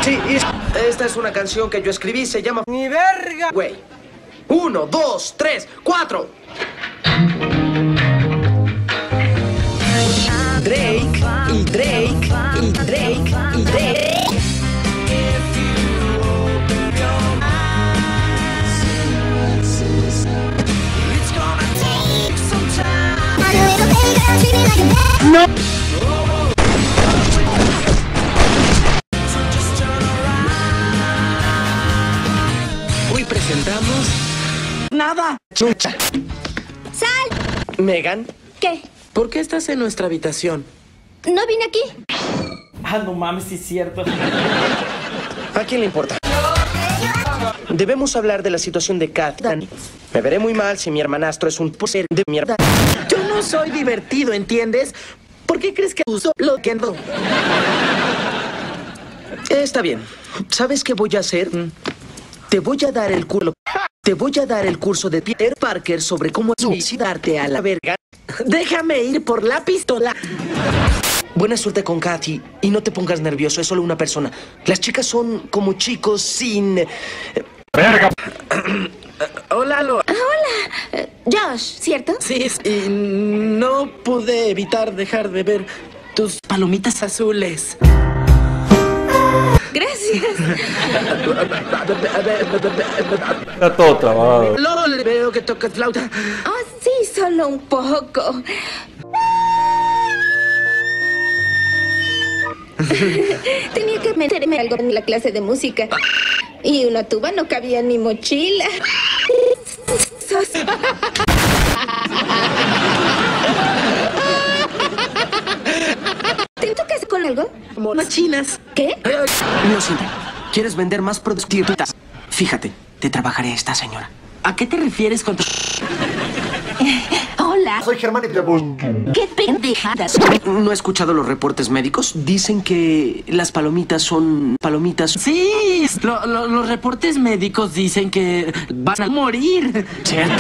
Sí, esta es una canción que yo escribí, se llama... ¡Mi verga! Güey. 1, 2, 3, 4. Drake, y Drake, y Drake, y Drake. ¡No! Hoy presentamos... ¡Nada! Chucha. ¡Sal! Megan, ¿Qué? ¿por qué estás en nuestra habitación? ¿No vine aquí? Ah, no mames, sí es cierto. ¿A quién le importa? Debemos hablar de la situación de Kat. Me veré muy mal si mi hermanastro es un poser de mierda. Yo no soy divertido, ¿entiendes? ¿Por qué crees que uso lo que ando? Está bien. ¿Sabes qué voy a hacer? Te voy a dar el curso. Te voy a dar el curso de Peter Parker sobre cómo suicidarte a la verga. Déjame ir por la pistola. Buena suerte con Katy y no te pongas nervioso, es solo una persona. Las chicas son como chicos sin... Verga. Hola, Lo. Hola. Josh, ¿cierto? Sí, y no pude evitar dejar de ver tus palomitas azules. Gracias. Está todo trabado. Lolo, veo que tocas flauta. Oh, sí, solo un poco. Tenía que meterme algo en la clase de música. Y una tuba no cabía en mi mochila. ¿Te tocas con algo? Monas chinas. ¿Qué? Lo siento. ¿Quieres vender más productivitas? Fíjate, te trabajaré esta señora. ¿A qué te refieres con tu... Hola. Soy Germán y ¡Qué pendejadas! ¿No he escuchado los reportes médicos? Dicen que las palomitas son palomitas... Sí, los reportes médicos dicen que vas a morir. Cierto.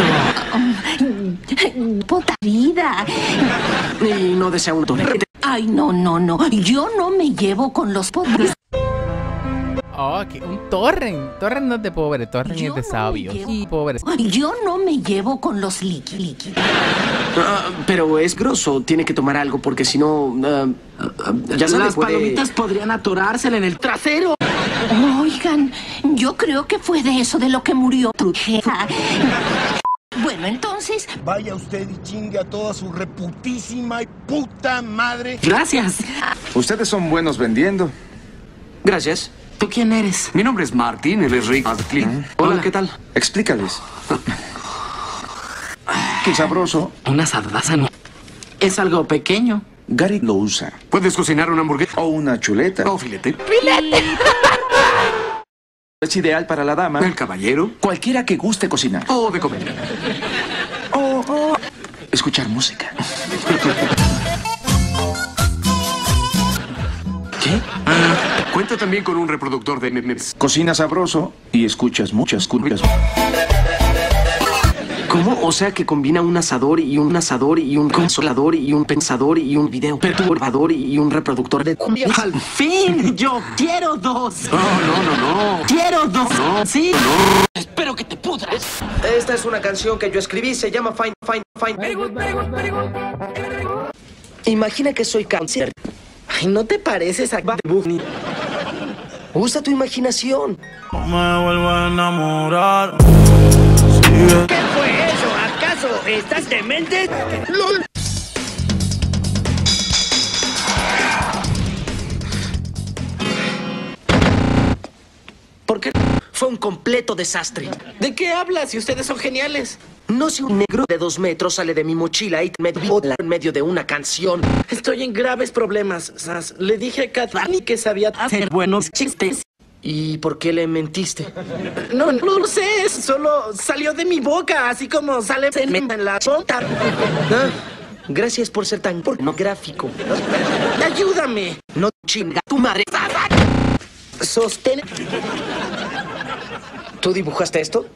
Puta vida. Y no desea un torrente. Ay, no. Yo no me llevo con los pobres. Oh, que un torrent. Torrent no es de pobre, torrent es de sabios. Y pobres. Yo no me llevo con los liqui. Pero es grosso, tiene que tomar algo porque si no... ya sabes, Las palomitas podrían atorársela en el trasero. Oigan, yo creo que fue de eso de lo que murió tu jefa. Bueno, entonces... Vaya usted y chingue a toda su reputísima y puta madre. Gracias. Ustedes son buenos vendiendo. Gracias. ¿Tú quién eres? Mi nombre es Martin, él es Rick Astley. Hola, ¿qué tal? Explícales. Qué sabroso. Una sardaza no. Es algo pequeño. Gary lo usa. ¿Puedes cocinar una hamburguesa? O una chuleta. O filete. Es ideal para la dama. El caballero. Cualquiera que guste cocinar. O de comer. O escuchar música. ¿Qué? Cuenta también con un reproductor de memes. Cocina sabroso y escuchas muchas cumbias. ¿Cómo? O sea que combina un asador y un consolador y un pensador y un video perturbador y un reproductor de cumbia. ¡Al fin! ¡Yo quiero dos! No. ¡Quiero dos! No. ¡Sí! Espero que te pudras. Esta es una canción que yo escribí, se llama Fine. Very good. Imagina que soy cáncer. Ay, ¿no te pareces a Bad Bunny? Usa tu imaginación. Me vuelvo a enamorar. ¿Qué fue eso? ¿Acaso estás demente? ¡Lol! ¿Por qué? Fue un completo desastre. ¿De qué hablas si ustedes son geniales? No si un negro de 2 metros sale de mi mochila y me viola en medio de una canción. Estoy en graves problemas, Sas. Le dije a Kat Bunny que sabía hacer buenos chistes. ¿Y por qué le mentiste? No lo sé, solo salió de mi boca, así como sale en la chonta. Ah, gracias por ser tan pornográfico. ¡Ayúdame! No chinga tu madre. Sostén. ¿Tú dibujaste esto?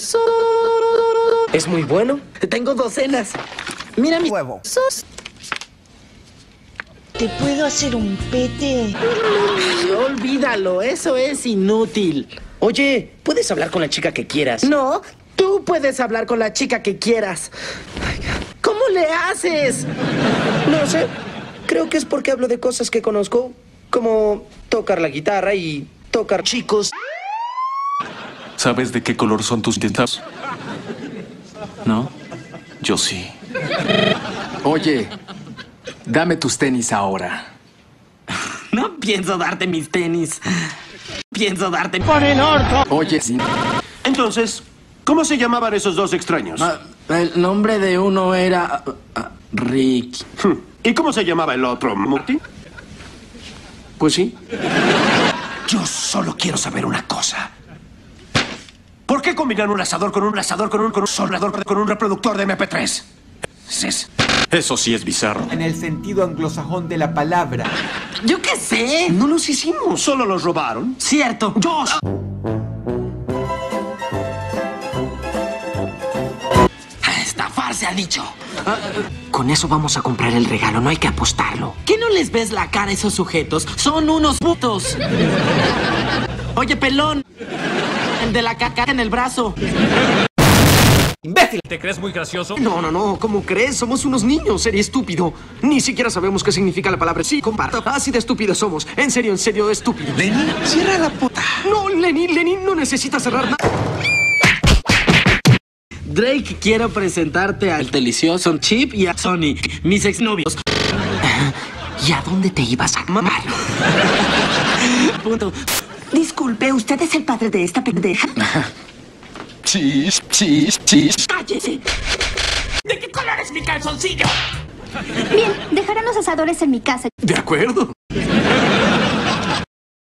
¿Es muy bueno? Tengo docenas. Mira mi Huevo. ¿Te puedo hacer un pete? Olvídalo, eso es inútil. Oye, puedes hablar con la chica que quieras. No, tú puedes hablar con la chica que quieras. ¿Cómo le haces? No sé. Creo que es porque hablo de cosas que conozco, como tocar la guitarra y tocar chicos. ¿Sabes de qué color son tus dientes? ¿No? Yo sí. Oye, dame tus tenis ahora. No pienso darte mis tenis. Pienso darte... Oye, sí. Entonces, ¿cómo se llamaban esos dos extraños? El nombre de uno era... Rick. ¿Y cómo se llamaba el otro, Marty? Pues sí. Yo solo quiero saber una cosa. ¿Por qué combinar un asador con un sonador con un reproductor de MP3? Eso sí es bizarro. En el sentido anglosajón de la palabra. Yo qué sé. No los hicimos, solo los robaron. Cierto. ¡Dos! Estafar se ha dicho. Con eso vamos a comprar el regalo, no hay que apostarlo. ¿Qué no les ves la cara a esos sujetos? Son unos putos. Oye, pelón. El de la caca en el brazo. ¡Imbécil! ¿Te crees muy gracioso? No, ¿cómo crees? Somos unos niños, sería estúpido. Ni siquiera sabemos qué significa la palabra. Sí, comparto. Así de estúpidos somos. En serio, estúpido. Lenny, cierra la puta. No, Lenny no necesita cerrar nada. Drake, quiero presentarte al delicioso Chip y a Sony, mis exnovios. ¿Y a dónde te ibas a mamar? Punto. Disculpe, ¿usted es el padre de esta pendeja? Sí. ¡Cállese! ¿De qué color es mi calzoncillo? Bien, dejarán los asadores en mi casa. De acuerdo.